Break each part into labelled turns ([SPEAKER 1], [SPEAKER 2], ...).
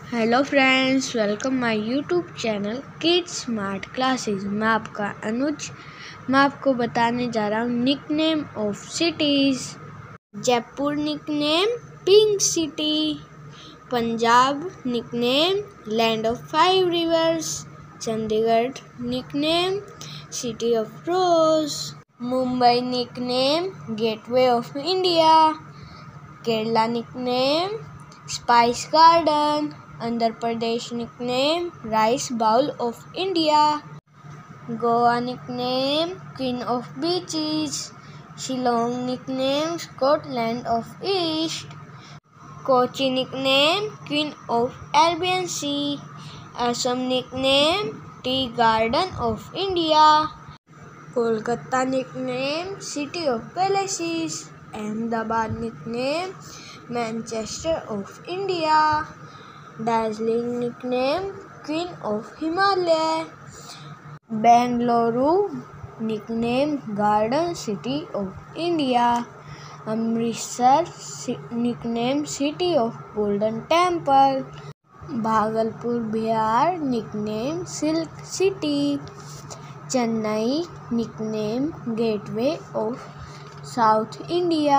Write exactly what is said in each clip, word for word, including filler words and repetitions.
[SPEAKER 1] Hello friends, welcome my YouTube channel kids smart classes. मैं आपका अनुज। मैं आपको बताने जा रहा हूँ nickname of cities. Jaipur nickname pink city. Punjab nickname land of five rivers. Chandigarh nickname city of rose. Mumbai nickname gateway of India. Kerala nickname spice garden. Andhra Pradesh nickname rice bowl of India. Goa nickname queen of beaches. Shillong nickname Scotland of east. Kochi nickname queen of Arabian sea. Assam nickname T garden of India. Kolkata nickname city of palaces. Ahmedabad nickname Manchester of India. Darjeeling nickname queen of Himalaya. Bengaluru nickname garden city of India. Amritsar nickname city of golden temple. Bhagalpur Bihar nickname silk city. Chennai nickname gateway of south India.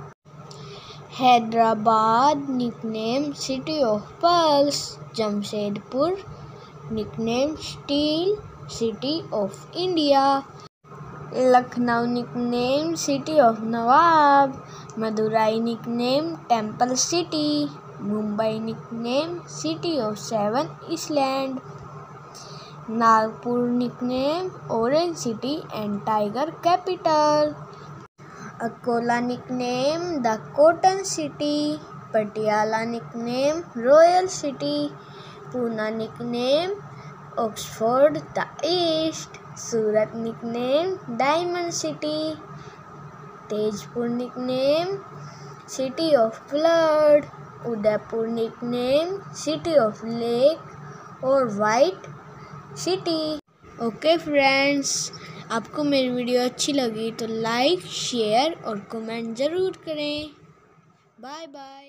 [SPEAKER 1] Hyderabad nickname city of pearls. Jamshedpur nickname steel city of India. Lucknow nickname city of nawab. Madurai nickname temple city. Mumbai nickname city of seven island. Nagpur nickname orange city and tiger capital. Akola nickname the cotton city. Patiala nickname royal city. Poona nickname Oxford the east. Surat nickname diamond city. Tezpur nickname city of blood. Udaipur nickname city of lake और white city. Okay friends, आपको मेरी video अच्छी लगी तो like, share और comment ज़रूर करें। Bye bye.